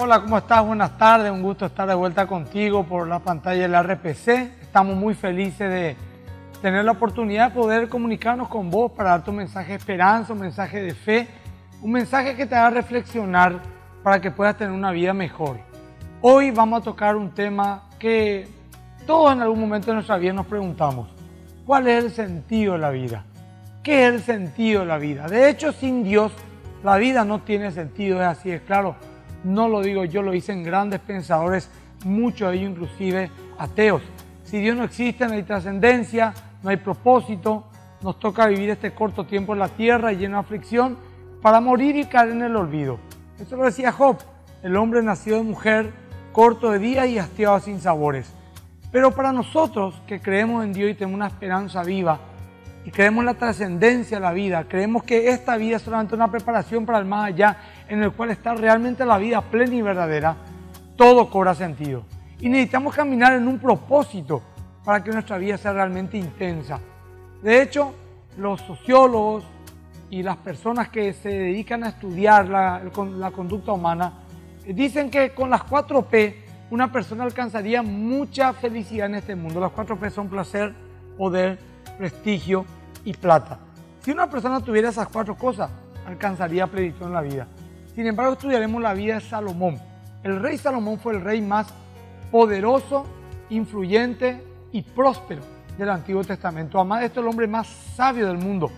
Hola, ¿cómo estás? Buenas tardes, un gusto estar de vuelta contigo por la pantalla del RPC. Estamos muy felices de tener la oportunidad de poder comunicarnos con vos para darte un mensaje de esperanza, un mensaje de fe, un mensaje que te haga reflexionar para que puedas tener una vida mejor. Hoy vamos a tocar un tema que todos en algún momento de nuestra vida nos preguntamos: ¿cuál es el sentido de la vida? ¿Qué es el sentido de la vida? De hecho, sin Dios, la vida no tiene sentido, es así, es claro. No lo digo yo, lo dicen grandes pensadores, muchos de ellos inclusive ateos. Si Dios no existe, no hay trascendencia, no hay propósito, nos toca vivir este corto tiempo en la tierra lleno de aflicción para morir y caer en el olvido. Eso lo decía Job: el hombre nació de mujer, corto de día y hastiado sin sabores. Pero para nosotros que creemos en Dios y tenemos una esperanza viva, y creemos en la trascendencia de la vida, creemos que esta vida es solamente una preparación para el más allá, en el cual está realmente la vida plena y verdadera, todo cobra sentido. Y necesitamos caminar en un propósito para que nuestra vida sea realmente intensa. De hecho, los sociólogos y las personas que se dedican a estudiar la conducta humana dicen que con las 4P una persona alcanzaría mucha felicidad en este mundo. Las 4P son placer, poder, prestigio y plata. Si una persona tuviera esas 4 cosas, alcanzaría plenitud en la vida. Sin embargo, estudiaremos la vida de Salomón. El rey Salomón fue el rey más poderoso, influyente y próspero del Antiguo Testamento. Además de esto, el hombre más sabio del mundo.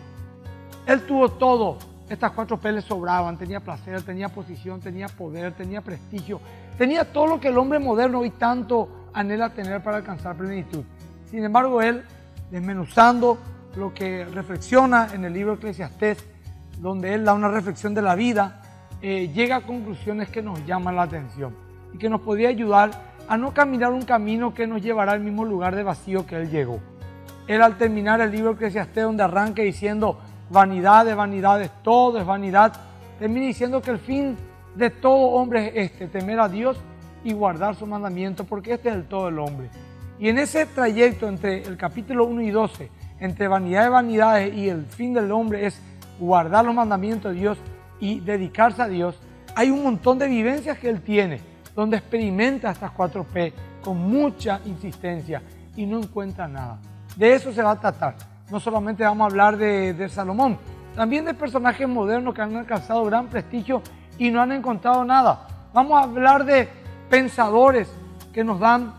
Él tuvo todo. Estas 4P le sobraban. Tenía placer, tenía posición, tenía poder, tenía prestigio. Tenía todo lo que el hombre moderno hoy tanto anhela tener para alcanzar plenitud. Sin embargo, él, desmenuzando lo que reflexiona en el libro Eclesiastés, donde él da una reflexión de la vida, llega a conclusiones que nos llaman la atención y que nos podría ayudar a no caminar un camino que nos llevará al mismo lugar de vacío que él llegó. Él, al terminar el libro Eclesiastés, donde arranca diciendo vanidad de vanidades, todo es vanidad, termina diciendo que el fin de todo hombre es temer a Dios y guardar su mandamiento, porque este es el todo del hombre. Y en ese trayecto entre el capítulo 1 y 12, entre vanidad de vanidades y el fin del hombre es guardar los mandamientos de Dios y dedicarse a Dios, hay un montón de vivencias que él tiene, donde experimenta estas 4P con mucha insistencia y no encuentra nada. De eso se va a tratar. No solamente vamos a hablar de Salomón, también de personajes modernos que han alcanzado gran prestigio y no han encontrado nada. Vamos a hablar de pensadores que nos dan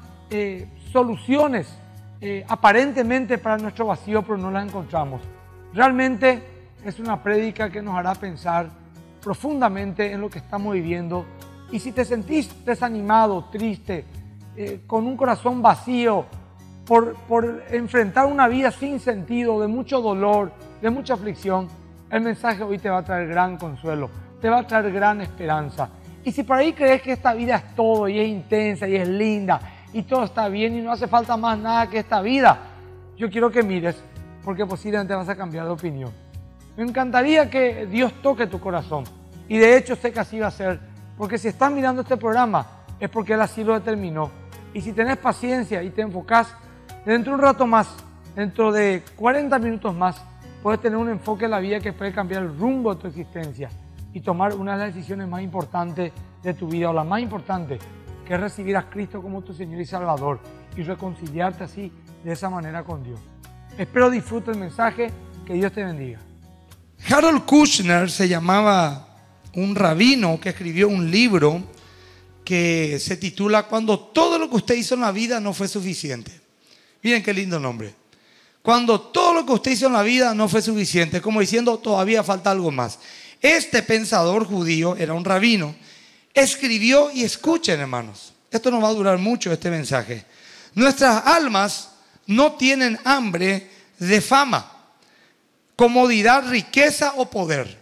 soluciones aparentemente para nuestro vacío, pero no las encontramos. Realmente es una prédica que nos hará pensar profundamente en lo que estamos viviendo. Y si te sentís desanimado, triste, con un corazón vacío por enfrentar una vida sin sentido, de mucho dolor, de mucha aflicción, el mensaje hoy te va a traer gran consuelo, te va a traer gran esperanza. Y si por ahí crees que esta vida es todo y es intensa y es linda y todo está bien y no hace falta más nada que esta vida, yo quiero que mires, porque posiblemente vas a cambiar de opinión. Me encantaría que Dios toque tu corazón, y de hecho sé que así va a ser, porque si estás mirando este programa es porque Él así lo determinó. Y si tenés paciencia y te enfocás, dentro de un rato más, dentro de 40 minutos más, puedes tener un enfoque en la vida que puede cambiar el rumbo de tu existencia y tomar una de las decisiones más importantes de tu vida, o la más importante, que es recibir a Cristo como tu Señor y Salvador y reconciliarte así, de esa manera, con Dios. Espero disfrutes el mensaje. Que Dios te bendiga. Harold Kushner se llamaba un rabino que escribió un libro que se titula Cuando todo lo que usted hizo en la vida no fue suficiente. Miren qué lindo nombre. Cuando todo lo que usted hizo en la vida no fue suficiente, como diciendo todavía falta algo más. Este pensador judío, era un rabino, escribió, y escuchen, hermanos, esto no va a durar mucho este mensaje: nuestras almas no tienen hambre de fama, comodidad, riqueza o poder.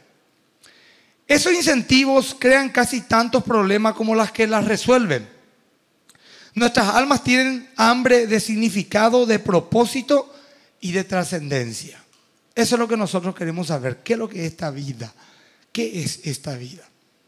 Esos incentivos crean casi tantos problemas como las que las resuelven. Nuestras almas tienen hambre de significado, de propósito y de trascendencia. Eso es lo que nosotros queremos saber. ¿Qué es lo que es esta vida? ¿Qué es esta vida?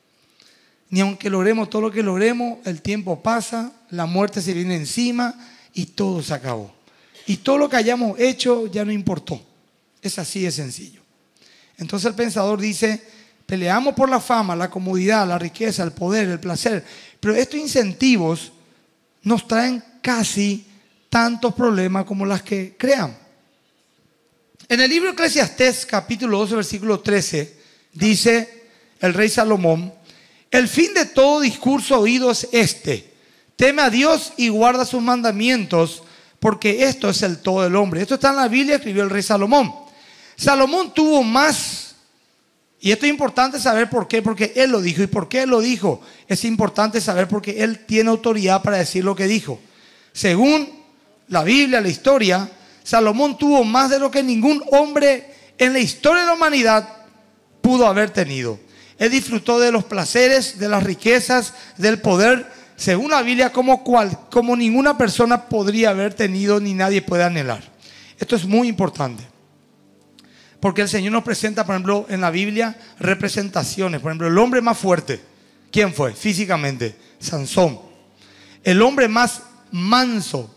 Ni aunque logremos todo lo que logremos, el tiempo pasa, la muerte se viene encima y todo se acabó. Y todo lo que hayamos hecho ya no importó. Es así de sencillo. Entonces el pensador dice: peleamos por la fama, la comodidad, la riqueza, el poder, el placer, Pero estos incentivos nos traen casi tantos problemas como las que crean. En el libro de Eclesiastés, capítulo 12, versículo 13, dice el rey Salomón: el fin de todo discurso oído es este: teme a Dios y guarda sus mandamientos, porque esto es el todo del hombre. Esto está en la Biblia, escribió el rey Salomón. Salomón tuvo más, y esto es importante saber por qué, porque él lo dijo. ¿Y por qué él lo dijo? Es importante saber porque él tiene autoridad para decir lo que dijo. Según la Biblia, la historia, Salomón tuvo más de lo que ningún hombre en la historia de la humanidad pudo haber tenido. Él disfrutó de los placeres, de las riquezas, del poder, según la Biblia, como ninguna persona podría haber tenido ni nadie puede anhelar. Esto es muy importante, porque el Señor nos presenta, por ejemplo, en la Biblia, representaciones. Por ejemplo, el hombre más fuerte, ¿quién fue? Físicamente, Sansón. El hombre más manso,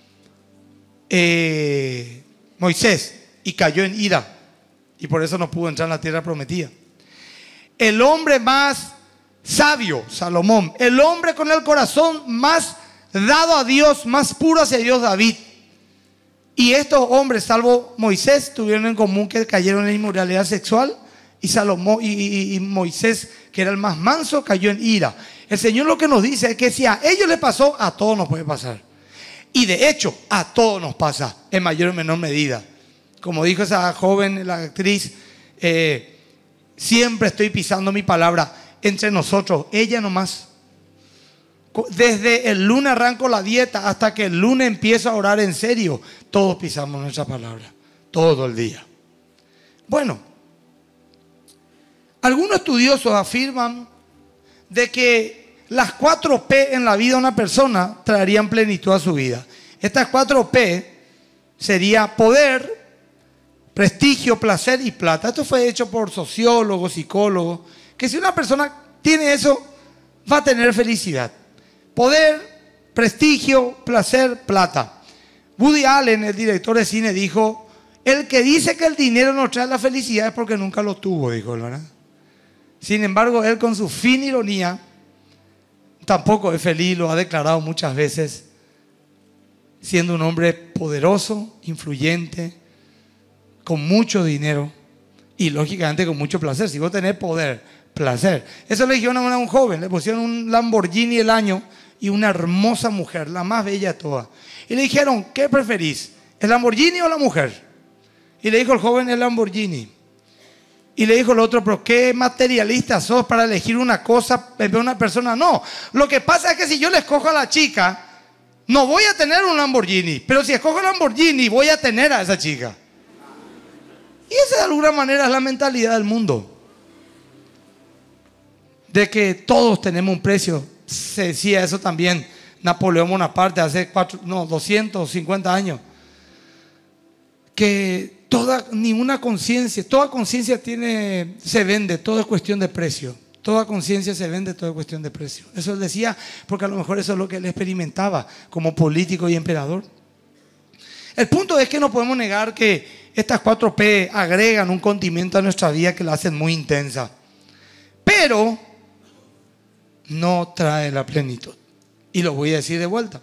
Moisés, y cayó en ira, y por eso no pudo entrar en la tierra prometida. El hombre más sabio, Salomón. El hombre con el corazón más dado a Dios, más puro hacia Dios, David. Y estos hombres, salvo Moisés, tuvieron en común que cayeron en inmoralidad sexual, y Salomón y Moisés, que era el más manso, cayó en ira. El Señor lo que nos dice es que si a ellos les pasó, a todos nos puede pasar. Y de hecho, a todos nos pasa, en mayor o menor medida. Como dijo esa joven, la actriz, siempre estoy pisando mi palabra. Entre nosotros, ella nomás. Desde el lunes arranco la dieta hasta que el lunes empiezo a orar en serio. Todos pisamos nuestra palabra, todo el día. Bueno, algunos estudiosos afirman de que las 4 P en la vida de una persona traerían plenitud a su vida. Estas 4 P sería poder, prestigio, placer y plata. Esto fue hecho por sociólogos, psicólogos, que si una persona tiene eso, va a tener felicidad. Poder, prestigio, placer, plata. Woody Allen, el director de cine, dijo: el que dice que el dinero no trae la felicidad es porque nunca lo tuvo, dijo él, ¿verdad? Sin embargo, él, con su fina ironía, tampoco es feliz, lo ha declarado muchas veces, siendo un hombre poderoso, influyente, con mucho dinero y lógicamente con mucho placer. Si vos tenés poder, placer. Eso le dijeron a un joven, le pusieron un Lamborghini el año y una hermosa mujer, la más bella de todas. Y le dijeron: ¿qué preferís? ¿El Lamborghini o la mujer? Y le dijo el joven: el Lamborghini. Y le dijo el otro: pero qué materialista sos para elegir una cosa en vez de una persona. No, lo que pasa es que si yo le escojo a la chica, no voy a tener un Lamborghini, pero si escojo el Lamborghini, voy a tener a esa chica. Y esa de alguna manera es la mentalidad del mundo, de que todos tenemos un precio. Se decía eso también Napoleón Bonaparte hace 250 años, que ninguna conciencia, toda conciencia se vende, todo es cuestión de precio. Toda conciencia se vende, todo es cuestión de precio. Eso él decía porque a lo mejor eso es lo que él experimentaba como político y emperador. El punto es que no podemos negar que estas 4 P agregan un condimento a nuestra vida que la hacen muy intensa, pero no trae la plenitud. Y lo voy a decir de vuelta.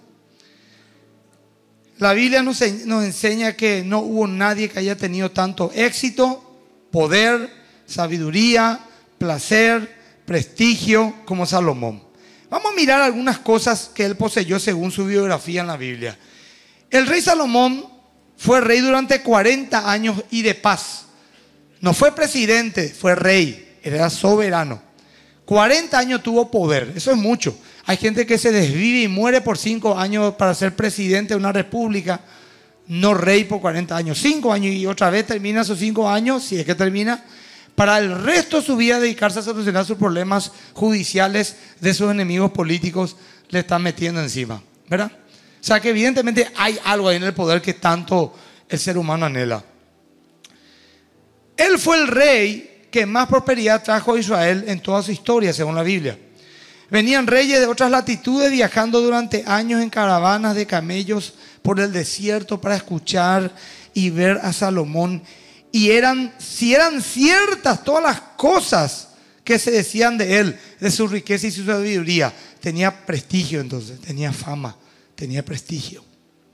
La Biblia nos enseña que no hubo nadie que haya tenido tanto éxito, poder, sabiduría, placer, prestigio como Salomón. Vamos a mirar algunas cosas que él poseyó según su biografía en la Biblia. El rey Salomón fue rey durante 40 años y de paz. No fue presidente, fue rey, era soberano. 40 años tuvo poder, eso es mucho. Hay gente que se desvive y muere por 5 años para ser presidente de una república, no rey por 40 años. 5 años y otra vez termina sus 5 años, si es que termina, para el resto de su vida dedicarse a solucionar sus problemas judiciales de sus enemigos políticos le están metiendo encima, ¿verdad? O sea que evidentemente hay algo ahí en el poder que tanto el ser humano anhela. Él fue el rey que más prosperidad trajo a Israel en toda su historia, según la Biblia. Venían reyes de otras latitudes viajando durante años en caravanas de camellos por el desierto para escuchar y ver a Salomón. Y si eran ciertas todas las cosas que se decían de él, de su riqueza y su sabiduría, tenía prestigio entonces, tenía fama, tenía prestigio.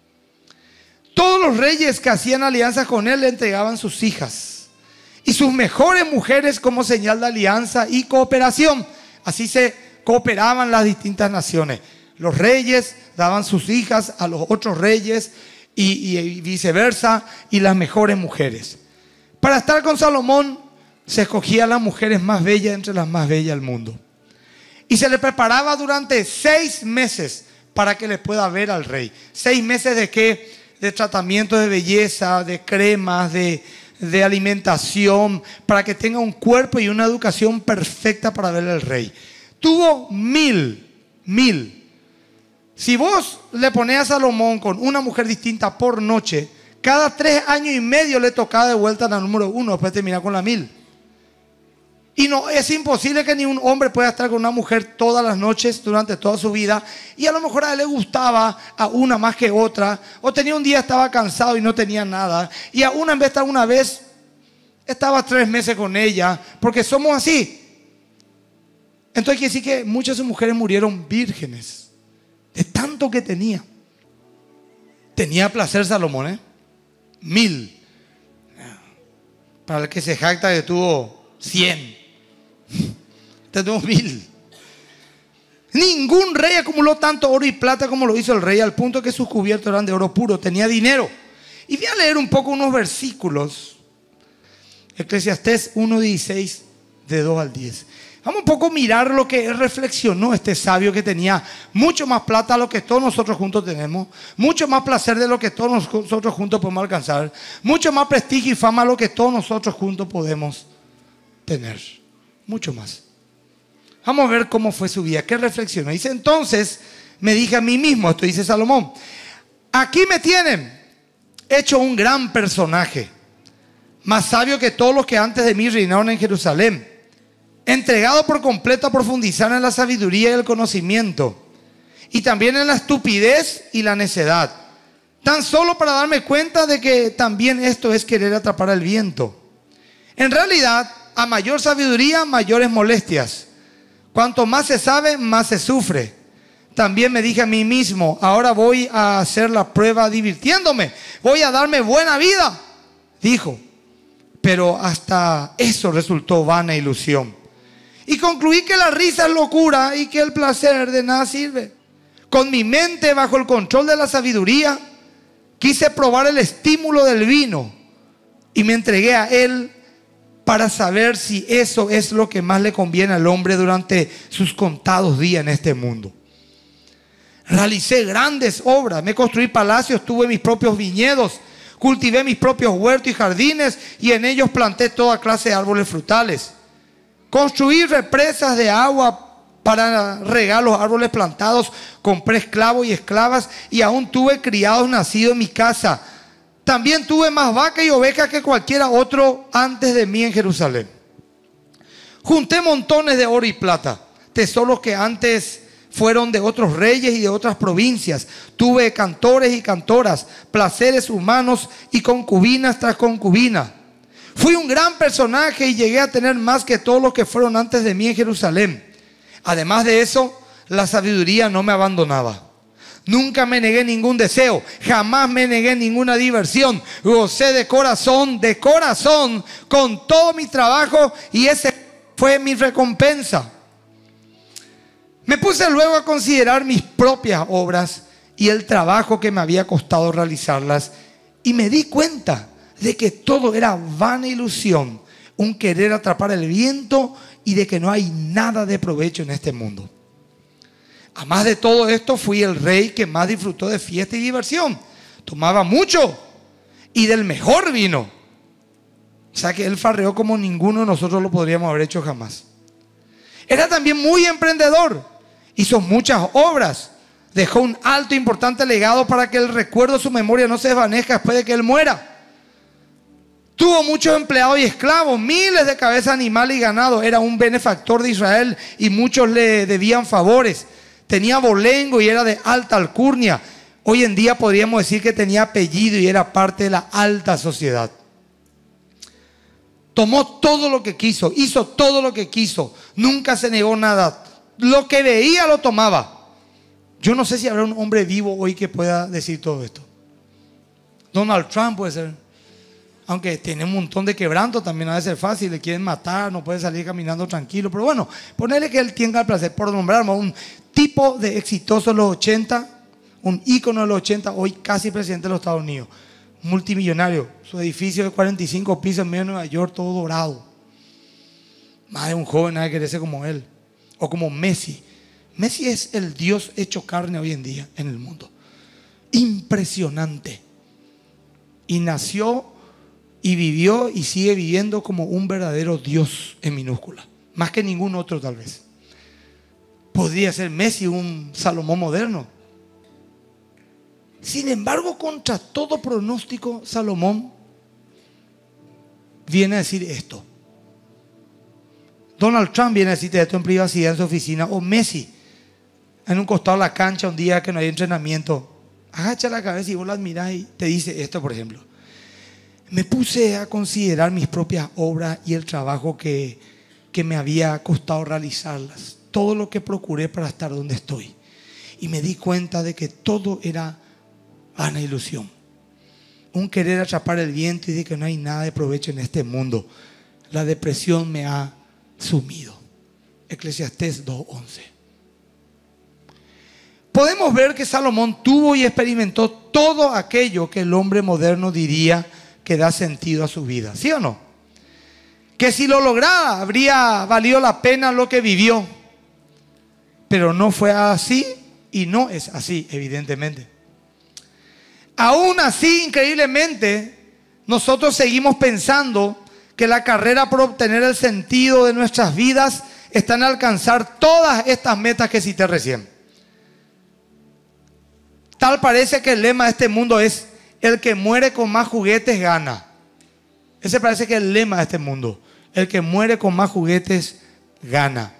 Todos los reyes que hacían alianzas con él le entregaban sus hijas y sus mejores mujeres como señal de alianza y cooperación. Así se cooperaban las distintas naciones. Los reyes daban sus hijas a los otros reyes y viceversa, y las mejores mujeres. Para estar con Salomón se escogían las mujeres más bellas entre las más bellas del mundo. Y se le preparaba durante 6 meses para que le pueda ver al rey. 6 meses de qué? De tratamiento de belleza, de cremas, de alimentación, para que tenga un cuerpo y una educación perfecta para ver al rey. Tuvo 1000. Si vos le ponés a Salomón con una mujer distinta por noche, cada 3 años y medio le tocaba de vuelta a la número 1, después terminar con la 1000. Y no, es imposible que ni un hombre pueda estar con una mujer todas las noches durante toda su vida. Y a lo mejor a él le gustaba a una más que otra. O tenía un día, estaba cansado y no tenía nada. Y a una en vez de estar una vez, estaba 3 meses con ella. Porque somos así. Entonces quiere decir que muchas de sus mujeres murieron vírgenes. De tanto que tenía. Tenía placer Salomón, 1000. Para el que se jacta que tuvo 100. Este tuvo 1000. Ningún rey acumuló tanto oro y plata como lo hizo el rey, al punto que sus cubiertos eran de oro puro. Tenía dinero. Y voy a leer un poco unos versículos. Eclesiastés 1:16, de 2 al 10. Vamos un poco a mirar lo que reflexionó este sabio, que tenía mucho más plata de lo que todos nosotros juntos tenemos, mucho más placer de lo que todos nosotros juntos podemos alcanzar, mucho más prestigio y fama de lo que todos nosotros juntos podemos tener. Mucho más. Vamos a ver cómo fue su vida, qué reflexionó. Dice: entonces me dije a mí mismo, esto dice Salomón, aquí me tienen hecho un gran personaje, más sabio que todos los que antes de mí reinaron en Jerusalén, entregado por completo a profundizar en la sabiduría y el conocimiento, y también en la estupidez y la necedad, tan solo para darme cuenta de que también esto es querer atrapar el viento. En realidad, a mayor sabiduría, mayores molestias. Cuanto más se sabe, más se sufre. También me dije a mí mismo, ahora voy a hacer la prueba divirtiéndome, voy a darme buena vida, dijo. Pero hasta eso resultó vana ilusión. Y concluí que la risa es locura y que el placer de nada sirve. Con mi mente bajo el control de la sabiduría, quise probar el estímulo del vino y me entregué a él para saber si eso es lo que más le conviene al hombre durante sus contados días en este mundo. Realicé grandes obras, me construí palacios, tuve mis propios viñedos, cultivé mis propios huertos y jardines y en ellos planté toda clase de árboles frutales. Construí represas de agua para regar los árboles plantados, compré esclavos y esclavas y aún tuve criados nacidos en mi casa. También tuve más vacas y ovejas que cualquiera otro antes de mí en Jerusalén. Junté montones de oro y plata, tesoros que antes fueron de otros reyes y de otras provincias. Tuve cantores y cantoras, placeres humanos y concubinas tras concubinas. Fui un gran personaje y llegué a tener más que todos los que fueron antes de mí en Jerusalén. Además de eso, la sabiduría no me abandonaba. Nunca me negué ningún deseo, jamás me negué ninguna diversión. Gocé de corazón, con todo mi trabajo, y ese fue mi recompensa. Me puse luego a considerar mis propias obras y el trabajo que me había costado realizarlas, y me di cuenta de que todo era vana ilusión, un querer atrapar el viento, y de que no hay nada de provecho en este mundo. Además de todo esto, fui el rey que más disfrutó de fiesta y diversión. Tomaba mucho y del mejor vino. O sea que él farreó como ninguno de nosotros lo podríamos haber hecho jamás. Era también muy emprendedor. Hizo muchas obras. Dejó un alto e importante legado para que el recuerdo de su memoria no se desvanezca después de que él muera. Tuvo muchos empleados y esclavos, miles de cabezas animales y ganado. Era un benefactor de Israel y muchos le debían favores. Tenía abolengo y era de alta alcurnia. Hoy en día podríamos decir que tenía apellido y era parte de la alta sociedad. Tomó todo lo que quiso, hizo todo lo que quiso. Nunca se negó nada. lo que veía lo tomaba. Yo no sé si habrá un hombre vivo hoy que pueda decir todo esto. Donald Trump puede ser. Aunque tiene un montón de quebrantos, también ha de ser fácil, le quieren matar, no puede salir caminando tranquilo. Pero bueno, ponele que él tenga el placer, por nombrarme un tipo de exitoso de los 80, un ícono de los 80, hoy casi presidente de los Estados Unidos, multimillonario, su edificio de 45 pisos en medio de Nueva York, todo dorado. Más de un joven nada quiere ser como él, o como Messi. Messi es el Dios hecho carne hoy en día en el mundo. Impresionante. Y nació y vivió y sigue viviendo como un verdadero Dios en minúscula. Más que ningún otro tal vez. Podría ser Messi un Salomón moderno. Sin embargo, contra todo pronóstico, Salomón viene a decir esto. Donald Trump viene a decirte esto en privacidad en su oficina. O Messi, en un costado de la cancha un día que no hay entrenamiento. Agacha la cabeza y vos la admirás y te dice esto, por ejemplo. Me puse a considerar mis propias obras y el trabajo que me había costado realizarlas. Todo lo que procuré para estar donde estoy. Y me di cuenta de que todo era vana ilusión. Un querer atrapar el viento y de que no hay nada de provecho en este mundo. La depresión me ha sumido. Eclesiastés 2:11. Podemos ver que Salomón tuvo y experimentó todo aquello que el hombre moderno diría que da sentido a su vida, ¿sí o no? Que si lo lograra habría valido la pena lo que vivió, pero no fue así y no es así, evidentemente. Aún así, increíblemente, nosotros seguimos pensando que la carrera por obtener el sentido de nuestras vidas está en alcanzar todas estas metas que cité recién. Tal parece que el lema de este mundo es: el que muere con más juguetes gana. Ese parece que es el lema de este mundo. El que muere con más juguetes gana.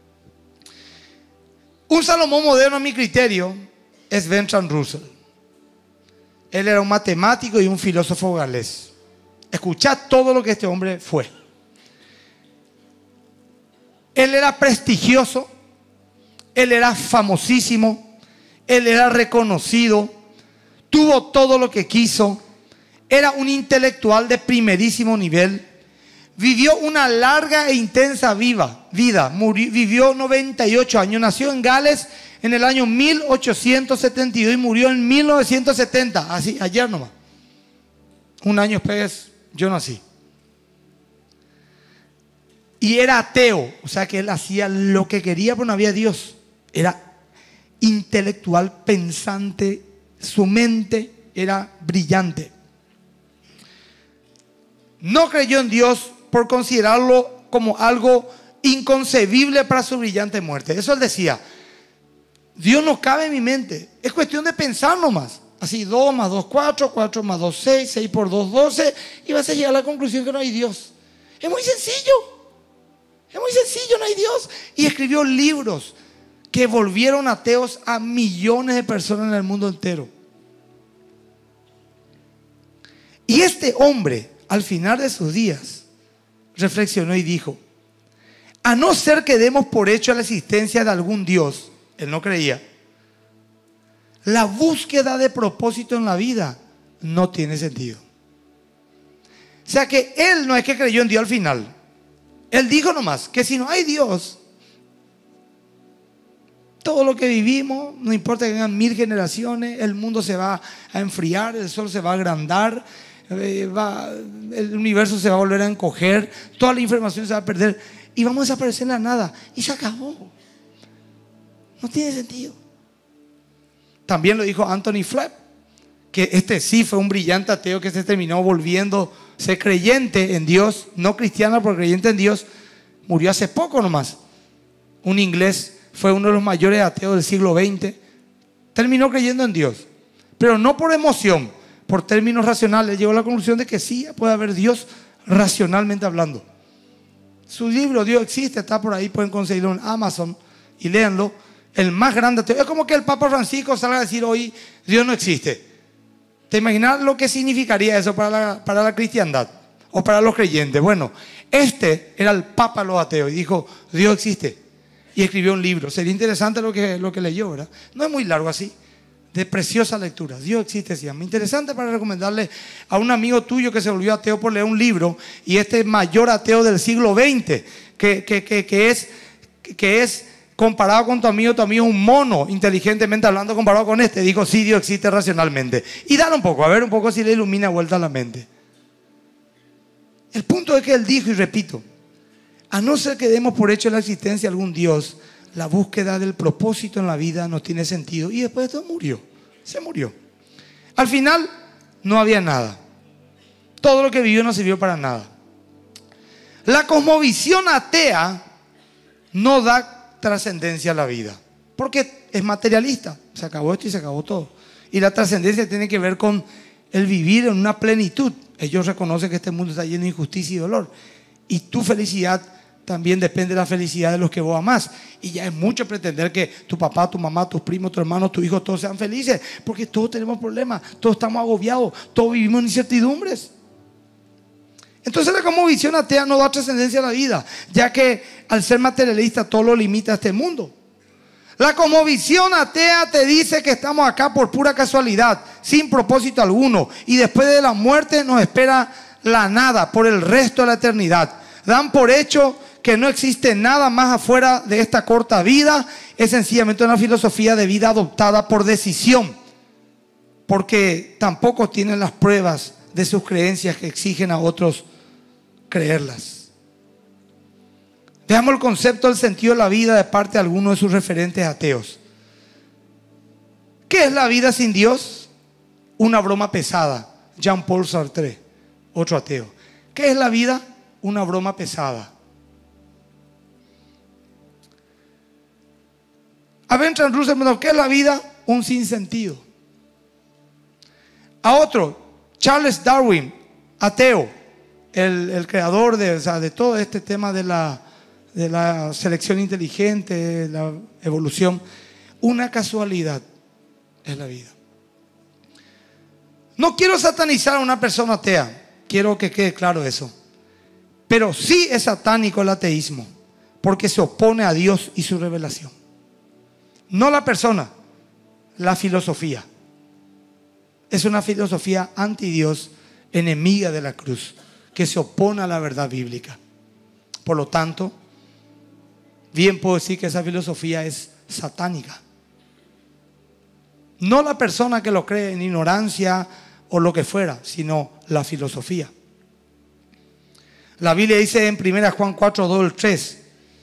Un Salomón moderno a mi criterio es Bertrand Russell. Él era un matemático y un filósofo galés. Escuchad todo lo que este hombre fue. Él era prestigioso, él era famosísimo, él era reconocido, tuvo todo lo que quiso, era un intelectual de primerísimo nivel, vivió una larga e intensa vida, vivió 98 años, nació en Gales en el año 1872 y murió en 1970, así, ayer nomás. Un año después yo nací. Y era ateo, o sea que él hacía lo que quería, pero no había Dios. Era intelectual, pensante, su mente era brillante. No creyó en Dios por considerarlo como algo inconcebible para su brillante muerte. Eso él decía: Dios no cabe en mi mente, es cuestión de pensar nomás. Así 2 más 2, 4, 4 más 2, 6, 6 por 2, 12, y vas a llegar a la conclusión que no hay Dios. Es muy sencillo, no hay Dios. Y escribió libros que volvieron ateos a millones de personas en el mundo entero. Y este hombre, al final de sus días, reflexionó y dijo: a no ser que demos por hecho la existencia de algún Dios, él no creía, la búsqueda de propósito en la vida no tiene sentido. O sea que él no es que creyó en Dios al final. Él dijo nomás que si no hay Dios, todo lo que vivimos, no importa que vengan 1000 generaciones, el mundo se va a enfriar, el sol se va a agrandar, el universo se va a volver a encoger, toda la información se va a perder y vamos a desaparecer en la nada. Y se acabó. No tiene sentido. También lo dijo Anthony Fleck, que este sí fue un brillante ateo que se terminó volviéndose creyente en Dios, no cristiano, pero creyente en Dios. Murió hace poco nomás. Un inglés, fue uno de los mayores ateos del siglo XX. Terminó creyendo en Dios, pero no por emoción, por términos racionales. Llegó a la conclusión de que sí puede haber Dios racionalmente hablando. Su libro Dios existe, está por ahí, pueden conseguirlo en Amazon y léanlo. El más grande ateo. Es como que el Papa Francisco salga a decir hoy Dios no existe. ¿Te imaginas lo que significaría eso para la cristiandad o para los creyentes? Bueno, este era el Papa de los ateos y dijo: Dios existe. y escribió un libro. Sería interesante lo que leyó, ¿verdad? No es muy largo así, de preciosa lectura. Dios existe, se llama. Interesante para recomendarle a un amigo tuyo que se volvió ateo por leer un libro, y este mayor ateo del siglo XX, que es comparado con tu amigo es un mono, inteligentemente hablando, comparado con este. Dijo, sí, Dios existe racionalmente. Y dale un poco, a ver un poco si le ilumina vuelta a la mente. El punto es que él dijo, y repito, a no ser que demos por hecho la existencia de algún Dios, la búsqueda del propósito en la vida no tiene sentido. Y después de todo murió, se murió. Al final no había nada. Todo lo que vivió no sirvió para nada. La cosmovisión atea no da trascendencia a la vida, porque es materialista. Se acabó esto y se acabó todo. Y la trascendencia tiene que ver con el vivir en una plenitud. Ellos reconocen que este mundo está lleno de injusticia y dolor, y tu felicidad también depende de la felicidad de los que vos amás. Y ya es mucho pretender que tu papá, tu mamá, tus primos, tus hermanos, tus hijos, todos sean felices, porque todos tenemos problemas, todos estamos agobiados, todos vivimos en incertidumbres. Entonces la cosmovisión atea no da trascendencia a la vida, ya que al ser materialista todo lo limita a este mundo. La cosmovisión atea te dice que estamos acá por pura casualidad, sin propósito alguno, y después de la muerte nos espera la nada por el resto de la eternidad. Dan por hecho que no existe nada más afuera de esta corta vida. Es sencillamente una filosofía de vida adoptada por decisión, porque tampoco tienen las pruebas de sus creencias que exigen a otros creerlas. Veamos el concepto del sentido de la vida de parte de algunos de sus referentes ateos. ¿Qué es la vida sin Dios? Una broma pesada. Jean-Paul Sartre, otro ateo. ¿Qué es la vida? Una broma pesada. A Bertrand Russell, ¿qué es la vida? Un sinsentido. A otro, Charles Darwin, ateo, el creador de todo este tema de la selección inteligente, la evolución. Una casualidad es la vida. No quiero satanizar a una persona atea, quiero que quede claro eso. Pero sí es satánico el ateísmo, porque se opone a Dios y su revelación. No la persona, la filosofía. Es una filosofía anti-Dios, enemiga de la cruz, que se opone a la verdad bíblica. Por lo tanto, bien puedo decir que esa filosofía es satánica. No la persona que lo cree en ignorancia o lo que fuera, sino la filosofía. La Biblia dice en 1 Juan 4, 2 al 3,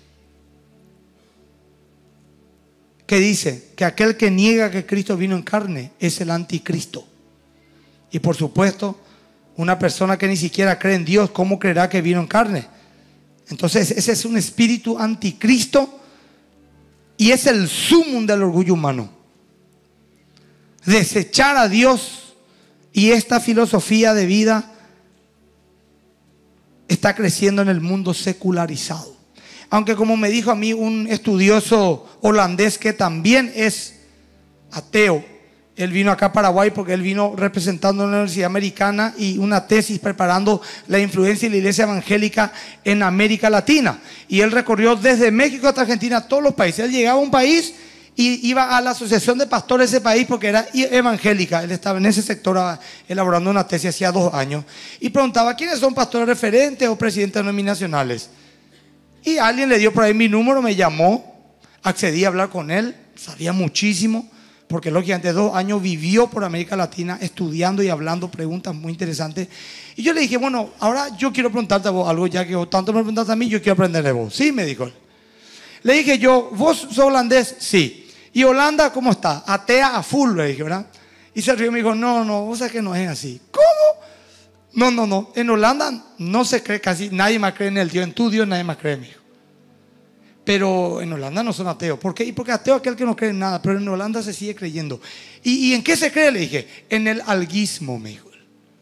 que dice que aquel que niega que Cristo vino en carne es el anticristo. Y por supuesto, una persona que ni siquiera cree en Dios, ¿cómo creerá que vino en carne? Entonces ese es un espíritu anticristo, y es el sumum del orgullo humano. Desechar a Dios, y esta filosofía de vida está creciendo en el mundo secularizado. Aunque, como me dijo a mí un estudioso holandés que también es ateo, él vino acá a Paraguay porque él vino representando a una universidad americana y una tesis preparando la influencia de la iglesia evangélica en América Latina. Y él recorrió desde México hasta Argentina, todos los países. Él llegaba a un país y iba a la asociación de pastores de ese país porque era evangélica. Él estaba en ese sector elaborando una tesis hacía 2 años. Y preguntaba, ¿quiénes son pastores referentes o presidentes denominacionales? Y alguien le dio por ahí mi número, me llamó, accedí a hablar con él, sabía muchísimo, porque lógicamente 2 años vivió por América Latina estudiando y hablando preguntas muy interesantes. Y yo le dije, bueno, ahora yo quiero preguntarte a vos algo, ya que vos tanto me preguntaste a mí, yo quiero aprender de vos. Sí, me dijo él. Le dije yo, ¿vos sos holandés? Sí. ¿Y Holanda cómo está? Atea a full, le dije, ¿verdad? Y se rió y me dijo, no, vos sabés que no es así. ¿Cómo? No. En Holanda no se cree casi, nadie más cree en el Dios, en tu Dios nadie más cree en mí. Pero en Holanda no son ateos. ¿Por qué? Y porque ateo es aquel que no cree en nada. Pero en Holanda se sigue creyendo. ¿Y en qué se cree? Le dije, en el alguismo, me dijo.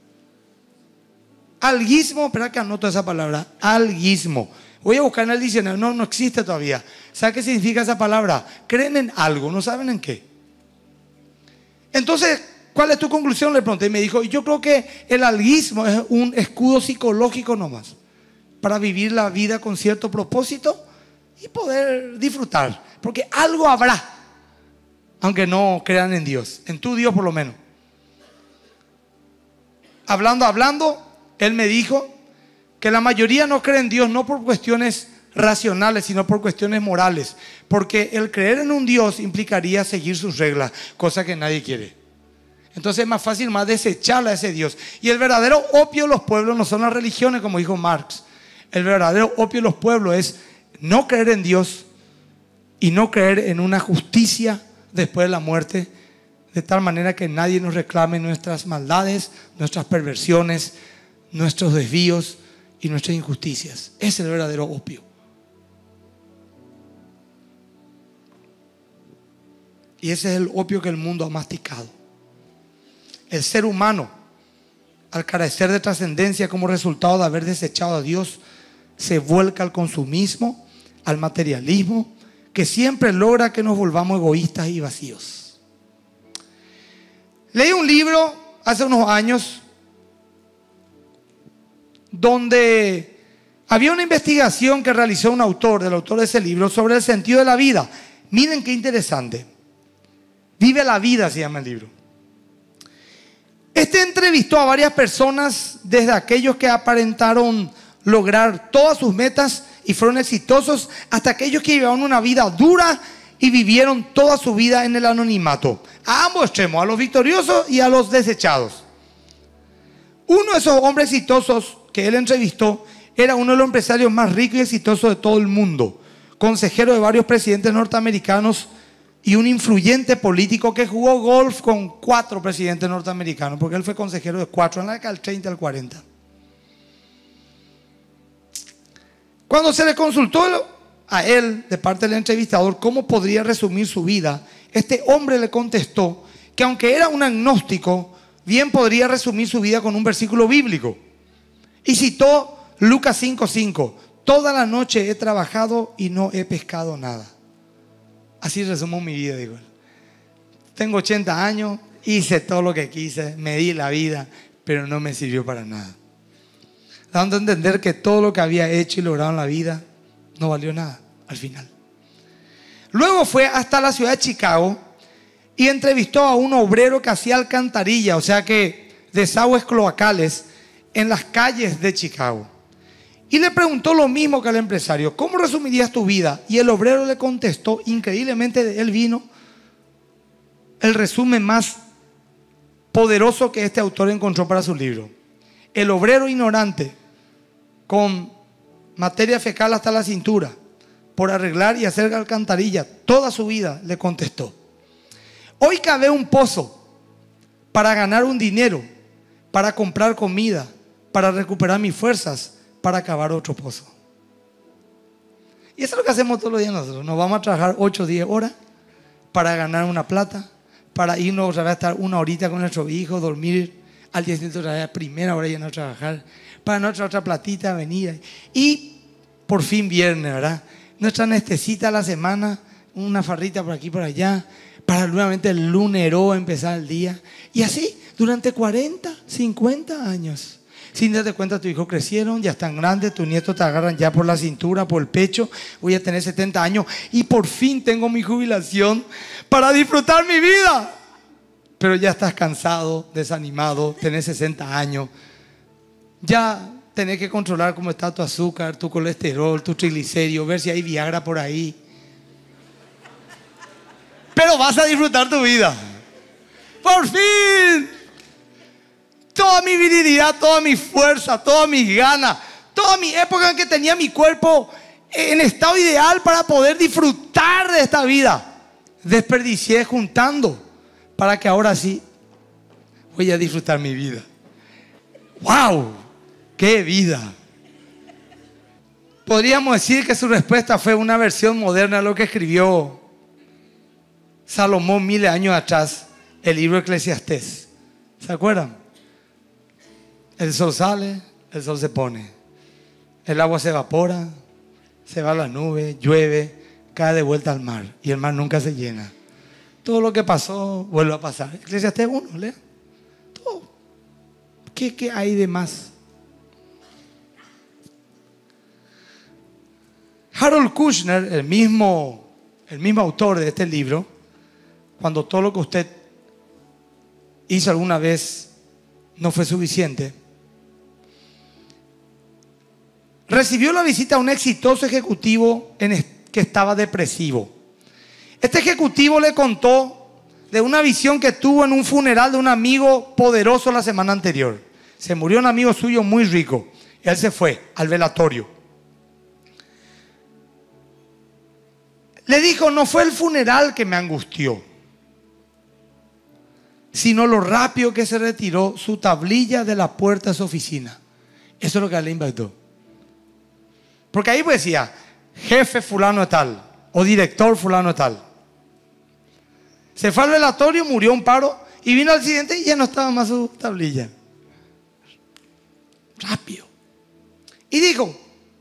Alguismo, espera que anoto esa palabra. Alguismo. Voy a buscar en el diccionario. No existe todavía. ¿Sabe qué significa esa palabra? Creen en algo, no saben en qué. Entonces, ¿cuál es tu conclusión? Le pregunté y me dijo, yo creo que el alguismo es un escudo psicológico nomás, para vivir la vida con cierto propósito y poder disfrutar. Porque algo habrá, aunque no crean en Dios, en tu Dios por lo menos. Hablando, él me dijo que la mayoría no cree en Dios no por cuestiones racionales, sino por cuestiones morales. Porque el creer en un Dios implicaría seguir sus reglas, cosa que nadie quiere. Entonces es más fácil más desecharle a ese Dios. Y el verdadero opio de los pueblos no son las religiones, como dijo Marx. El verdadero opio de los pueblos es no creer en Dios y no creer en una justicia después de la muerte, de tal manera que nadie nos reclame nuestras maldades, nuestras perversiones, nuestros desvíos y nuestras injusticias. Ese es el verdadero opio. Y ese es el opio que el mundo ha masticado. El ser humano, al carecer de trascendencia como resultado de haber desechado a Dios, se vuelca al consumismo, al materialismo, que siempre logra que nos volvamos egoístas y vacíos. Leí un libro hace unos años donde había una investigación que realizó el autor de ese libro sobre el sentido de la vida. Miren qué interesante. Vive la vida se llama el libro. Este entrevistó a varias personas, desde aquellos que aparentaron lograr todas sus metas y fueron exitosos, hasta aquellos que llevaron una vida dura y vivieron toda su vida en el anonimato. A ambos extremos, a los victoriosos y a los desechados. Uno de esos hombres exitosos que él entrevistó era uno de los empresarios más ricos y exitosos de todo el mundo, consejero de varios presidentes norteamericanos y un influyente político que jugó golf con 4 presidentes norteamericanos, porque él fue consejero de 4 en la década del 30 al 40. Cuando se le consultó a él, de parte del entrevistador, cómo podría resumir su vida, este hombre le contestó que aunque era un agnóstico, bien podría resumir su vida con un versículo bíblico. Y citó Lucas 5:5: toda la noche he trabajado y no he pescado nada. Así resumo mi vida, digo. Tengo 80 años, hice todo lo que quise, me di la vida, pero no me sirvió para nada. Dando a entender que todo lo que había hecho y logrado en la vida no valió nada al final. Luego fue hasta la ciudad de Chicago y entrevistó a un obrero que hacía alcantarilla, o sea que desagües cloacales en las calles de Chicago. Y le preguntó lo mismo que al empresario: ¿cómo resumirías tu vida? Y el obrero le contestó, increíblemente de él vino el resumen más poderoso que este autor encontró para su libro. El obrero ignorante, con materia fecal hasta la cintura, por arreglar y hacer alcantarilla toda su vida, le contestó: hoy cavé un pozo para ganar un dinero, para comprar comida, para recuperar mis fuerzas, para cavar otro pozo. Y eso es lo que hacemos todos los días nosotros. Nos vamos a trabajar 8 o 10 horas para ganar una plata, para irnos otra vez a estar una horita con nuestro hijo, dormir, al día siguiente otra vez a primera hora ya no trabajar, para nuestra otra platita venir. Y por fin viernes, ¿verdad? Nuestra anestesita a la semana, una farrita por aquí por allá, para nuevamente el lunero empezar el día. Y así durante 40, 50 años. Sin darte cuenta, tus hijos crecieron, ya están grandes, tus nietos te agarran ya por la cintura, por el pecho. Voy a tener 70 años y por fin tengo mi jubilación para disfrutar mi vida. Pero ya estás cansado, desanimado, tenés 60 años. Ya tenés que controlar cómo está tu azúcar, tu colesterol, tu triglicéridos, ver si hay Viagra por ahí. Pero vas a disfrutar tu vida. ¡Por fin! Toda mi virilidad, toda mi fuerza, todas mis ganas, toda mi época en que tenía mi cuerpo en estado ideal para poder disfrutar de esta vida, desperdicié juntando para que ahora sí voy a disfrutar mi vida. ¡Wow! ¡Qué vida! Podríamos decir que su respuesta fue una versión moderna de lo que escribió Salomón miles de años atrás, el libro Eclesiastés. ¿Se acuerdan? El sol sale, el sol se pone. El agua se evapora, se va a la nube, llueve, cae de vuelta al mar. Y el mar nunca se llena. Todo lo que pasó vuelve a pasar. Eclesiastés 1, lea. Todo. ¿Qué hay de más? Harold Kushner, el mismo autor de este libro, cuando todo lo que usted hizo alguna vez no fue suficiente, recibió la visita a un exitoso ejecutivo que estaba depresivo. Este ejecutivo le contó de una visión que tuvo en un funeral de un amigo poderoso la semana anterior. Se murió un amigo suyo muy rico. Él se fue al velatorio. Le dijo: no fue el funeral que me angustió, sino lo rápido que se retiró su tablilla de la puerta de su oficina. Eso es lo que a él le impactó. Porque ahí pues decía: jefe fulano de tal, o director fulano de tal. Se fue al velatorio, murió un paro, y vino al siguiente y ya no estaba más su tablilla. Rápido. Y dijo: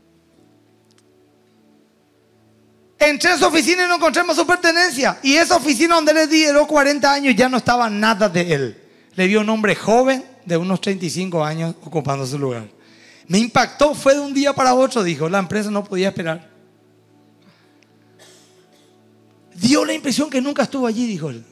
entré a su oficina y no encontré más su pertenencia. Y esa oficina donde le dieron 40 años ya no estaba nada de él. Le vio un hombre joven de unos 35 años ocupando su lugar. Me impactó, fue de un día para otro, dijo. La empresa no podía esperar. Dio la impresión que nunca estuvo allí, dijo él.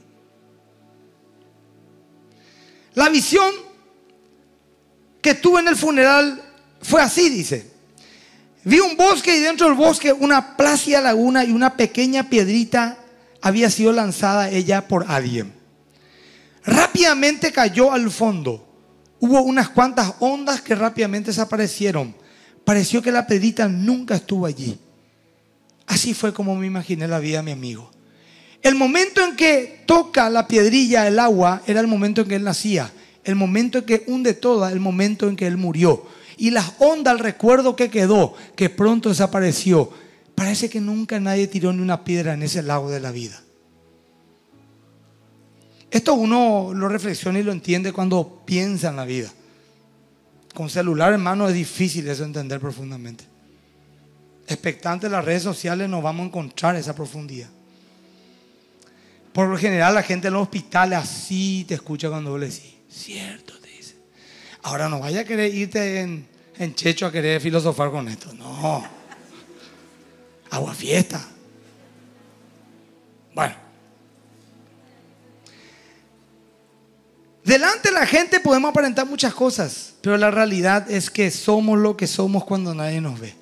La visión que tuve en el funeral fue así, dice. Vi un bosque y dentro del bosque una plácida laguna y una pequeña piedrita había sido lanzada ella por alguien. Rápidamente cayó al fondo. Hubo unas cuantas ondas que rápidamente desaparecieron. Pareció que la piedrita nunca estuvo allí. Así fue como me imaginé la vida de mi amigo. El momento en que toca la piedrilla el agua era el momento en que él nacía. El momento en que hunde toda, el momento en que él murió. Y las ondas, el recuerdo que quedó, que pronto desapareció. Parece que nunca nadie tiró ni una piedra en ese lago de la vida. Esto uno lo reflexiona y lo entiende cuando piensa en la vida. Con celular en mano es difícil eso entender profundamente. Expectante de las redes sociales no vamos a encontrar esa profundidad. Por lo general la gente en los hospitales así te escucha cuando vos le decís: cierto, te dice. Ahora no vaya a querer irte en checho a querer filosofar con esto. No. Agua fiesta. Bueno. Delante de la gente podemos aparentar muchas cosas, pero la realidad es que somos lo que somos cuando nadie nos ve.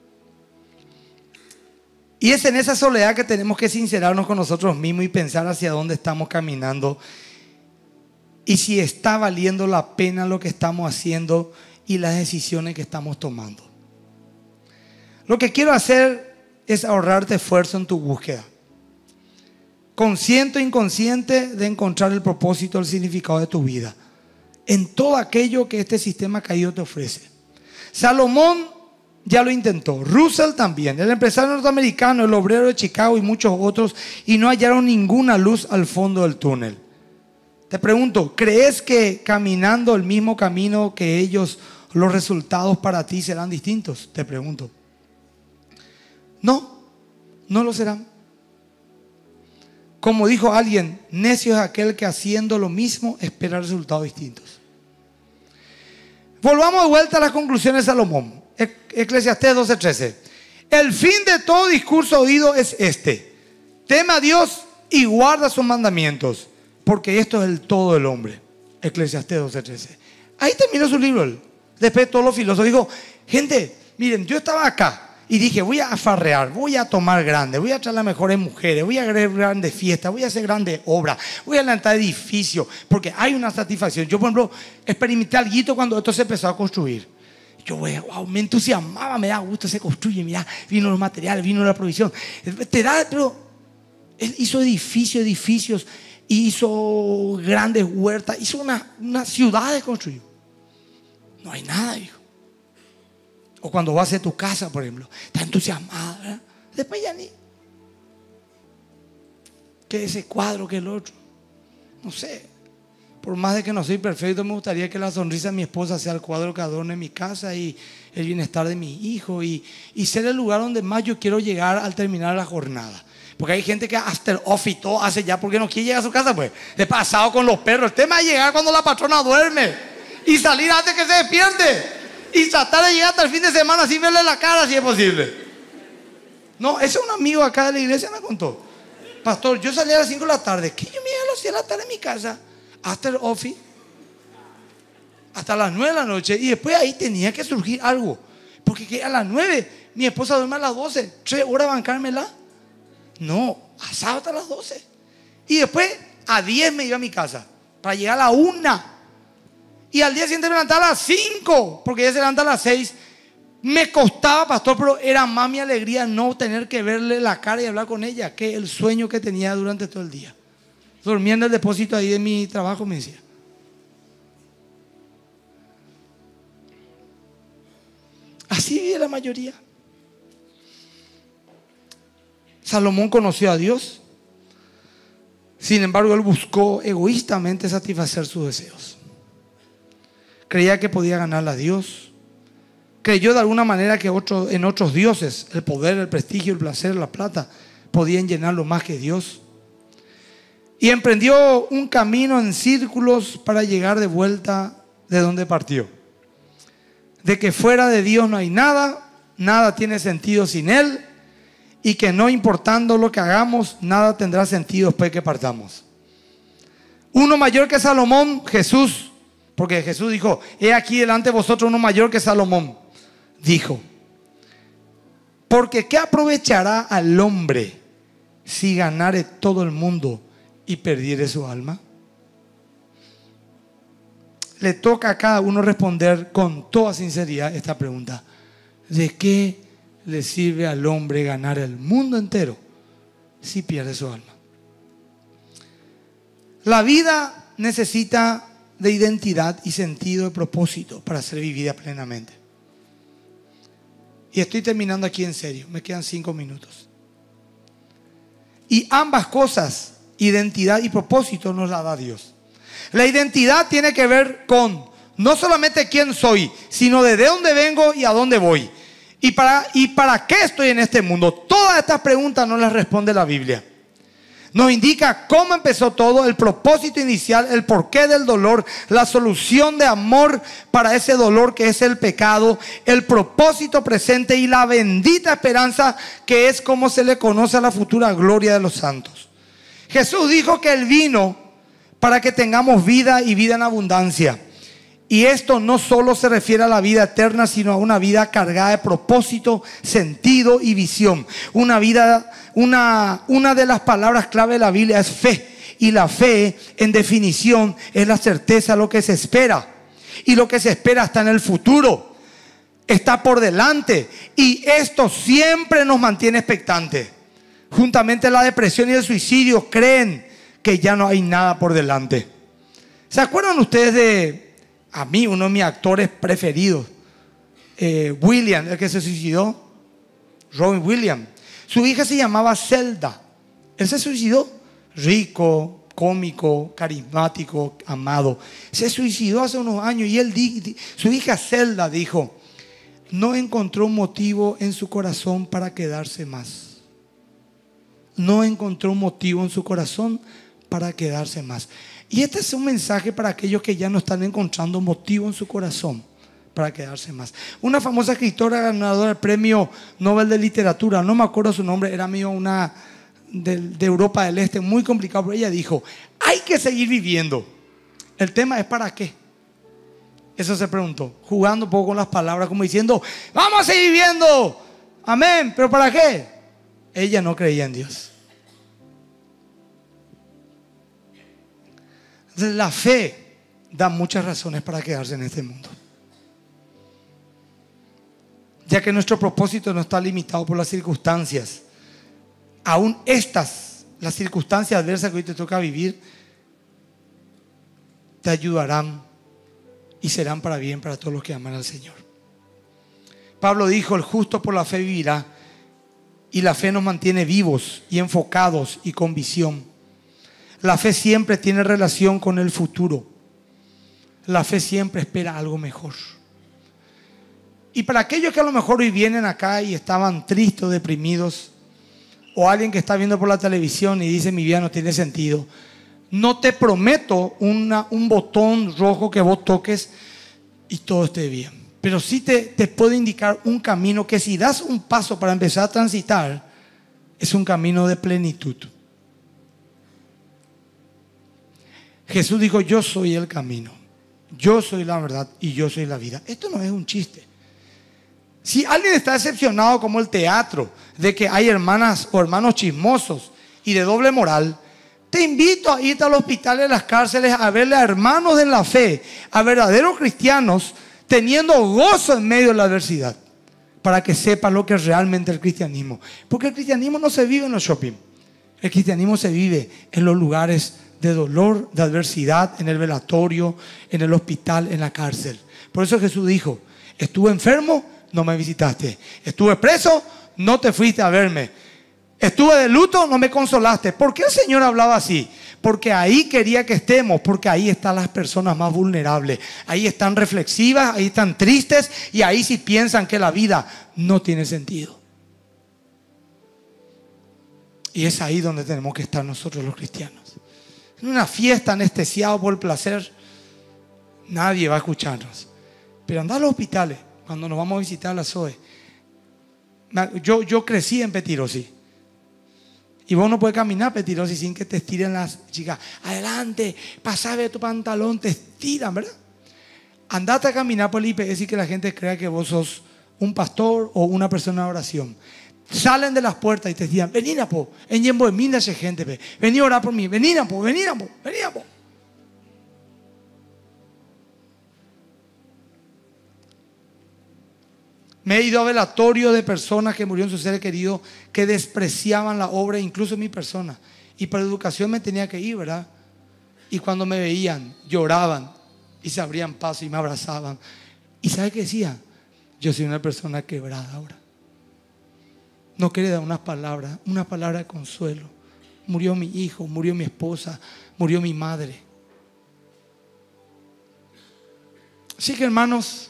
Y es en esa soledad que tenemos que sincerarnos con nosotros mismos y pensar hacia dónde estamos caminando y si está valiendo la pena lo que estamos haciendo y las decisiones que estamos tomando. Lo que quiero hacer es ahorrarte esfuerzo en tu búsqueda, consciente o inconsciente, de encontrar el propósito, el significado de tu vida en todo aquello que este sistema caído te ofrece. Salomón ya lo intentó, Russell también, el empresario norteamericano, el obrero de Chicago y muchos otros, y no hallaron ninguna luz al fondo del túnel. Te pregunto, ¿crees que caminando el mismo camino que ellos, los resultados para ti serán distintos? Te pregunto. No, no lo serán. Como dijo alguien, necio es aquel que haciendo lo mismo espera resultados distintos. Volvamos de vuelta a las conclusiones de Salomón. Eclesiastés 12:13. El fin de todo discurso oído es este: teme a Dios y guarda sus mandamientos, porque esto es el todo del hombre. Eclesiastés 12:13. Ahí terminó su libro. Después todos los filósofos dijo: gente, miren, yo estaba acá y dije, voy a farrear, voy a tomar grande, voy a traer las mejores mujeres, voy a hacer grandes fiestas, voy a hacer grandes obras, voy a levantar edificios, porque hay una satisfacción. Yo, por ejemplo, experimenté algo cuando esto se empezó a construir. Yo, wow, me entusiasmaba, me da gusto, se construye, mira, vino los materiales, vino la provisión. Te da, pero él hizo edificios, hizo grandes huertas, hizo unas ciudades construyó. No hay nada, hijo. O cuando vas a tu casa, por ejemplo, está entusiasmado, ¿verdad? Después ya ni. Que ese cuadro, que el otro. No sé. Por más de que no soy perfecto, me gustaría que la sonrisa de mi esposa sea el cuadro que adorne mi casa y el bienestar de mi hijo y ser el lugar donde más yo quiero llegar al terminar la jornada. Porque hay gente que hasta el off y todo hace ya porque no quiere llegar a su casa, pues. De pasado con los perros. El tema es llegar cuando la patrona duerme y salir antes que se despierte y tratar de llegar hasta el fin de semana sin verle la cara si es posible. No, ese es un amigo acá de la iglesia me contó. Pastor, yo salí a las 5 de la tarde. ¿Qué? Yo me iba a las 6 de la tarde en mi casa, after office, hasta las 9 de la noche. Y después ahí tenía que surgir algo. Porque a las 9, mi esposa duerme a las 12. 3 horas bancármela. No, asado hasta las 12. Y después a 10 me iba a mi casa, para llegar a la 1. Y al día siguiente me levantaba a las 5, porque ella se levanta a las 6. Me costaba, pastor, pero era más mi alegría no tener que verle la cara y hablar con ella que el sueño que tenía durante todo el día. Dormía en el depósito ahí de mi trabajo, me decía. Así vive la mayoría. Salomón conoció a Dios. Sin embargo, él buscó egoístamente satisfacer sus deseos. Creía que podía ganarle a Dios. Creyó de alguna manera que en otros dioses el poder, el prestigio, el placer, la plata podían llenarlo más que Dios. Y emprendió un camino en círculos para llegar de vuelta de donde partió. De que fuera de Dios no hay nada, nada tiene sentido sin Él, y que no importando lo que hagamos, nada tendrá sentido después que partamos. Uno mayor que Salomón, Jesús, porque Jesús dijo: he aquí delante de vosotros uno mayor que Salomón. Dijo: porque ¿qué aprovechará al hombre si ganare todo el mundo y perdiere su alma? Le toca a cada uno responder con toda sinceridad esta pregunta: ¿de qué le sirve al hombre ganar el mundo entero si pierde su alma? La vida necesita de identidad y sentido de propósito para ser vivida plenamente. Y estoy terminando aquí en serio, me quedan 5 minutos. Y ambas cosas, identidad y propósito, nos la da Dios. La identidad tiene que ver con no solamente quién soy, sino de dónde vengo y a dónde voy. ¿Y para qué estoy en este mundo? Todas estas preguntas no las responde la Biblia. Nos indica cómo empezó todo, el propósito inicial, el porqué del dolor, la solución de amor para ese dolor que es el pecado, el propósito presente y la bendita esperanza que es como se le conoce a la futura gloria de los santos. Jesús dijo que Él vino para que tengamos vida y vida en abundancia. Y esto no solo se refiere a la vida eterna, sino a una vida cargada de propósito, sentido y visión. Una de las palabras clave de la Biblia es fe. Y la fe, en definición, es la certeza de lo que se espera. Y lo que se espera está en el futuro, está por delante. Y esto siempre nos mantiene expectantes. Juntamente la depresión y el suicidio creen que ya no hay nada por delante. ¿Se acuerdan ustedes de... A mí, uno de mis actores preferidos, William, el que se suicidó, Robin Williams? Su hija se llamaba Zelda. Él se suicidó. Rico, cómico, carismático, amado. Se suicidó hace unos años y su hija Zelda dijo: no encontró un motivo en su corazón para quedarse más. No encontró un motivo en su corazón para quedarse más. Y este es un mensaje para aquellos que ya no están encontrando motivo en su corazón para quedarse más. Una famosa escritora ganadora del premio Nobel de Literatura, no me acuerdo su nombre, era mío una de Europa del Este, muy complicado, pero ella dijo: hay que seguir viviendo. El tema es ¿para qué? Eso se preguntó, jugando un poco con las palabras, como diciendo: vamos a seguir viviendo, amén, pero ¿para qué? Ella no creía en Dios. La fe da muchas razones para quedarse en este mundo, ya que nuestro propósito no está limitado por las circunstancias. Aún las circunstancias adversas que hoy te toca vivir, te ayudarán y serán para bien para todos los que aman al Señor. Pablo dijo: el justo por la fe vivirá. Y la fe nos mantiene vivos y enfocados y con visión. La fe siempre tiene relación con el futuro. La fe siempre espera algo mejor. Y para aquellos que a lo mejor hoy vienen acá y estaban tristes o deprimidos, o alguien que está viendo por la televisión y dice: mi vida no tiene sentido, no te prometo un botón rojo que vos toques y todo esté bien. Pero sí te puedo indicar un camino que si das un paso para empezar a transitar, es un camino de plenitud. Jesús dijo, yo soy el camino, yo soy la verdad y yo soy la vida. Esto no es un chiste. Si alguien está decepcionado como el teatro de que hay hermanas o hermanos chismosos y de doble moral, te invito a irte al hospital y a las cárceles a verle a hermanos en la fe, a verdaderos cristianos teniendo gozo en medio de la adversidad, para que sepas lo que es realmente el cristianismo. Porque el cristianismo no se vive en los shopping. El cristianismo se vive en los lugares de dolor, de adversidad, en el velatorio, en el hospital, en la cárcel. Por eso Jesús dijo, estuve enfermo, no me visitaste. Estuve preso, no te fuiste a verme. Estuve de luto, no me consolaste. ¿Por qué el Señor hablaba así? Porque ahí quería que estemos, porque ahí están las personas más vulnerables. Ahí están reflexivas, ahí están tristes y ahí sí piensan que la vida no tiene sentido. Y es ahí donde tenemos que estar nosotros los cristianos. En una fiesta anestesiado por el placer, nadie va a escucharnos. Pero anda a los hospitales, cuando nos vamos a visitar a la Zoe. Yo crecí en Petirosi. Y vos no puedes caminar Petirosi sin que te estiren las chicas. Adelante, pasame tu pantalón, te estiran, ¿verdad? Andate a caminar por el IPS y que la gente crea que vos sos un pastor o una persona de oración. Salen de las puertas y te digan, vení Napo, en Yembo, mira esa gente, vení a orar por mí, vení Napo, vení Napo, vení Napo. Me he ido a velatorio de personas que murieron sus seres queridos, que despreciaban la obra, incluso mi persona. Y por educación me tenía que ir, ¿verdad? Y cuando me veían, lloraban y se abrían paso y me abrazaban. ¿Y sabe qué decía? Yo soy una persona quebrada ahora. No quiere dar una palabra de consuelo. Murió mi hijo, murió mi esposa, murió mi madre. Así que hermanos,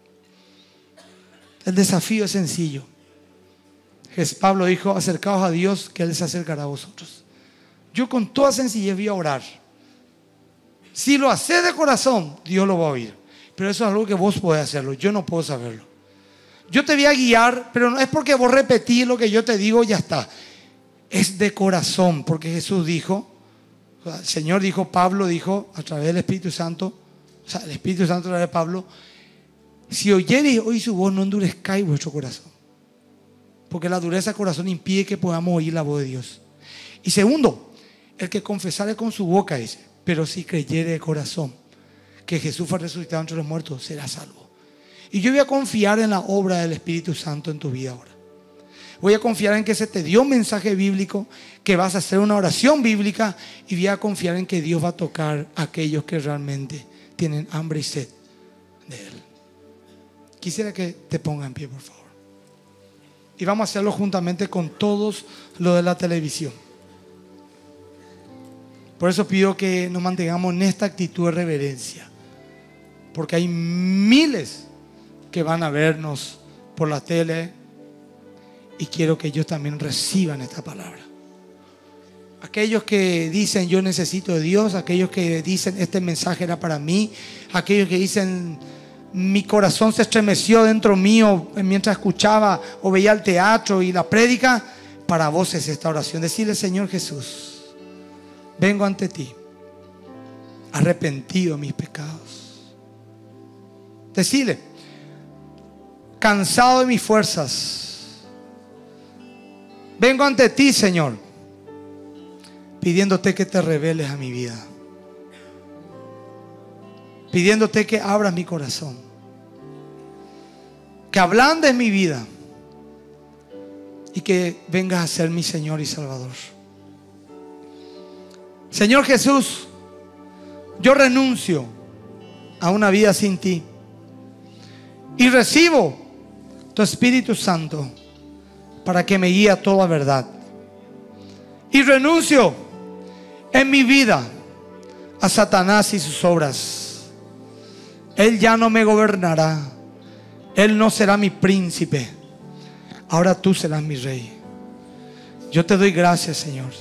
el desafío es sencillo. Pablo dijo, acercaos a Dios que Él se acercará a vosotros. Yo con toda sencillez voy a orar. Si lo haces de corazón, Dios lo va a oír. Pero eso es algo que vos podés hacerlo, yo no puedo saberlo. Yo te voy a guiar, pero no es porque vos repetís lo que yo te digo y ya está. Es de corazón, porque Jesús dijo, el Señor dijo, Pablo dijo, a través del Espíritu Santo, o sea, el Espíritu Santo a través de Pablo, si oyereis hoy su voz, no endurezcáis vuestro corazón. Porque la dureza del corazón impide que podamos oír la voz de Dios. Y segundo, el que confesare con su boca dice, pero si creyere de corazón que Jesús fue resucitado entre los muertos, será salvo. Y yo voy a confiar en la obra del Espíritu Santo en tu vida ahora. Voy a confiar en que se te dio un mensaje bíblico, que vas a hacer una oración bíblica, y voy a confiar en que Dios va a tocar a aquellos que realmente tienen hambre y sed de Él. Quisiera que te ponga en pie, por favor. Y vamos a hacerlo juntamente con todos los de la televisión. Por eso pido que nos mantengamos en esta actitud de reverencia. Porque hay miles que van a vernos por la tele y quiero que ellos también reciban esta palabra. Aquellos que dicen yo necesito de Dios, aquellos que dicen este mensaje era para mí, aquellos que dicen mi corazón se estremeció dentro mío mientras escuchaba o veía el teatro y la prédica, para vos es esta oración. Decirle, Señor Jesús, vengo ante ti arrepentido de mis pecados. Decirle, cansado de mis fuerzas, vengo ante ti, Señor, pidiéndote que te reveles a mi vida, pidiéndote que abras mi corazón, que ablandes mi vida y que vengas a ser mi Señor y Salvador. Señor Jesús, yo renuncio a una vida sin ti y recibo tu Espíritu Santo para que me guíe a toda verdad. Y renuncio en mi vida a Satanás y sus obras. Él ya no me gobernará. Él no será mi príncipe. Ahora tú serás mi rey. Yo te doy gracias, Señor,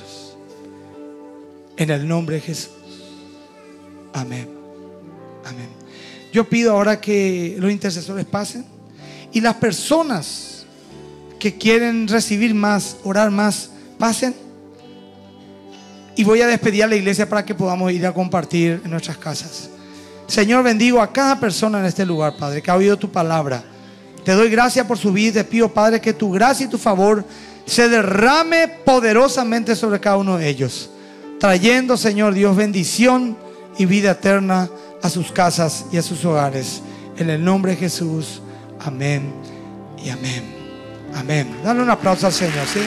en el nombre de Jesús. Amén. Amén. Yo pido ahora que los intercesores pasen y las personas que quieren recibir más, orar más, pasen. Y voy a despedir a la iglesia para que podamos ir a compartir en nuestras casas. Señor, bendigo a cada persona en este lugar, Padre, que ha oído tu palabra. Te doy gracias por su vida y te pido, Padre, que tu gracia y tu favor se derrame poderosamente sobre cada uno de ellos, trayendo, Señor Dios, bendición y vida eterna a sus casas y a sus hogares. En el nombre de Jesús, amén y amén. Amén. Dale un aplauso al Señor, ¿sí?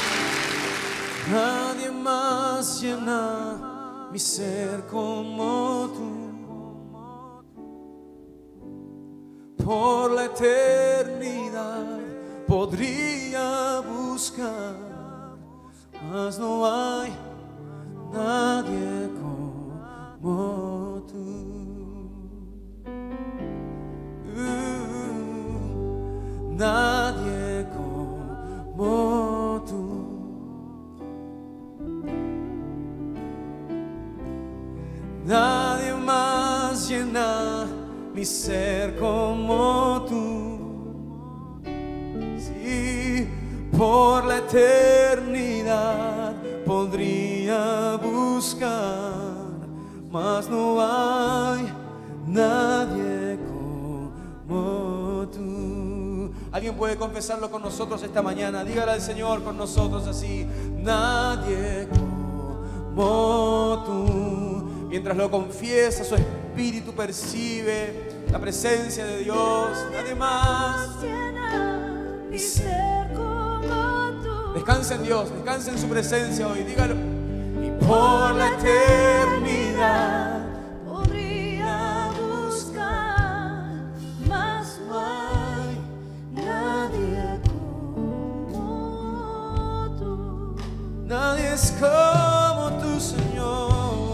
Nadie más llena mi ser como tú. Por la eternidad podría buscar, mas no hay nadie como tú. Nadie como tú. Nadie más llena mi ser como tú. Sí, por la eternidad podría buscar, mas no hay nadie como tú. ¿Alguien puede confesarlo con nosotros esta mañana? Dígale al Señor con nosotros así: nadie como tú. Mientras lo confiesa, su espíritu percibe la presencia de Dios. Nadie más. Descansa en Dios, descansa en su presencia hoy. Dígalo. Y por la eternidad podría buscar, mas no hay nadie como tú. Nadie es como tú, Señor.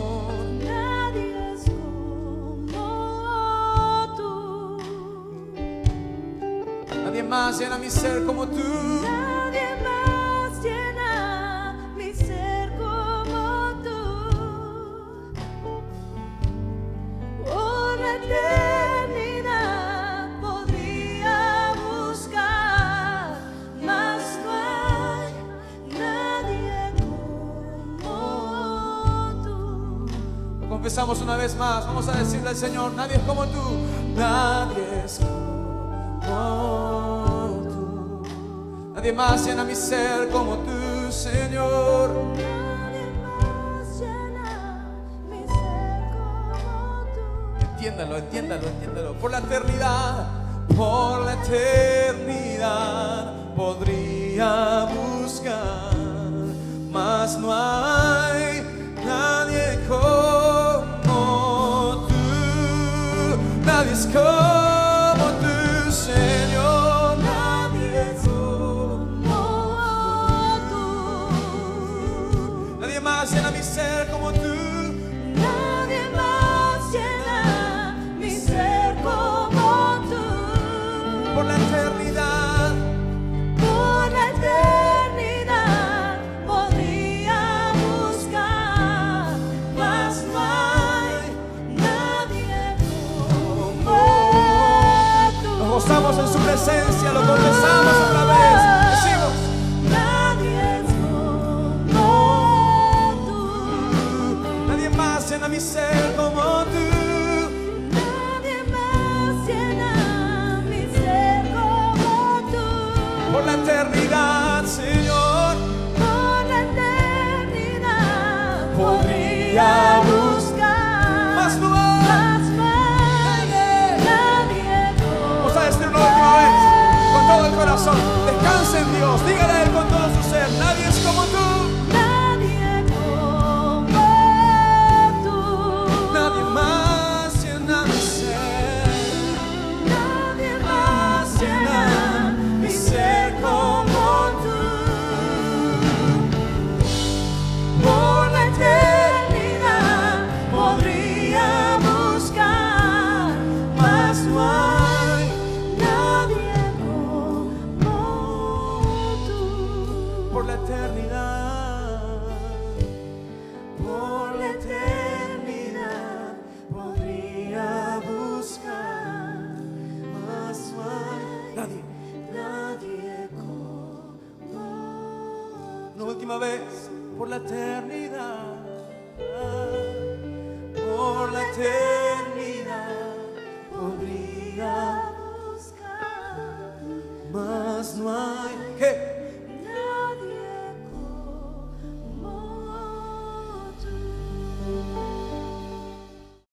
Nadie más llena mi ser como tú. Nadie más llena mi ser como tú. Por la eternidad podría buscar, mas no hay nadie como tú. Lo confesamos una vez más. Vamos a decirle al Señor: nadie es como tú. Nadie es como tú. Nadie más llena mi ser como tú, Señor. Nadie más llena mi ser como tú. Entiéndalo, entiéndalo, entiéndalo. Por la eternidad podría buscar, mas no hay nadie como tú. Nadie es como tú, Señor. Nadie es como tú. Nadie más llena mi ser como tú. Nadie más llena mi ser como tú. Por la eternidad podría buscar, mas no hay nadie como tú. nos gozamos en su presencia, lo confesamos otra vez. Decimos: nadie es como tú. nadie más llena mi ser como tú. Nadie más llena mi ser como tú. Por la eternidad, Señor, Por la eternidad podría buscar, mas no hay. mas no hay nadie como Vamos a decirlo una última vez con todo el Una última vez, por la eternidad, por la eternidad podría buscar. más no hay que